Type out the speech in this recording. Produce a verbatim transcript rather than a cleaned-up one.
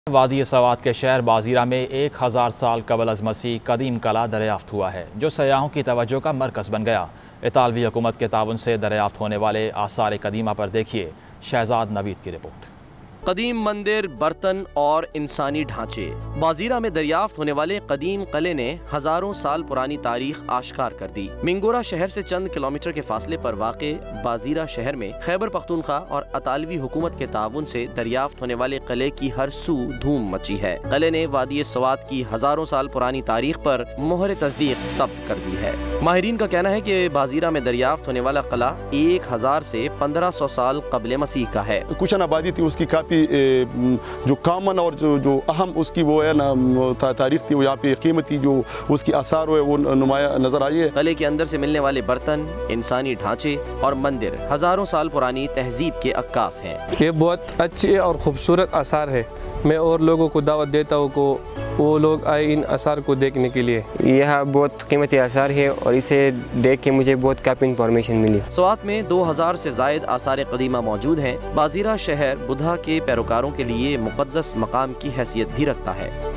وادی سوات کے شہر بازیرہ میں ایک ہزار سال قبل از مسیح قدیم قلعہ دریافت ہوا ہے جو سیاحوں کی توجہ کا مرکز بن گیا۔ اطالوی حکومت کے تعاون سے دریافت ہونے والے آثار قدیمہ پر دیکھیے شہزاد نوید کی رپورٹ۔ قدیم مندر، برتن اور انسانی ڈھانچے۔ بازیرہ میں دریافت ہونے والے قدیم قلعے نے ہزاروں سال پرانی تاریخ آشکار کر دی۔ منگورہ شہر سے چند کلومیٹر کے فاصلے پر واقع بازیرہ شہر میں خیبر پختونخوا اور اطالوی حکومت کے تعاون سے دریافت ہونے والے قلعے کی ہر سو دھوم مچی ہے۔ قلعے نے وادی سوات کی ہزاروں سال پرانی تاریخ پر مہر تصدیق ثبت کر دی ہے۔ ماہرین کا کہنا ہے کہ بازیرہ میں دریافت ہونے والا قلعہ ایک ہزار سے پندرہ سو سال قبل مسیح کا ہے۔ کچھ آبادی تھی اس کی کافی جو کامن اور جو جو اہم اس کی وہ ہے نا تاریخ تھی، وہ یہاں پہ قیمتی جو اس کی آثار ہوئے وہ نمایاں نظر آئی ہے۔ قلعے کے اندر سے ملنے والے برتن، انسانی ڈھانچے اور مندر ہزاروں سال پرانی تہذیب کے عکاس ہیں۔ یہ بہت اچھے اور خوبصورت آثار ہے۔ میں اور لوگوں کو دعوت دیتا ہوں کو وہ لوگ آئے ان آثار کو دیکھنے کے لیے۔ یہاں بہت قیمتی آثار ہے اور اسے دیکھ کے مجھے بہت کافی انفارمیشن ملی۔ سوات میں دو ہزار سے زائد آثار قدیمہ موجود ہیں۔ بازیرہ شہر بدھا کے پیروکاروں کے لیے مقدس مقام کی حیثیت بھی رکھتا ہے۔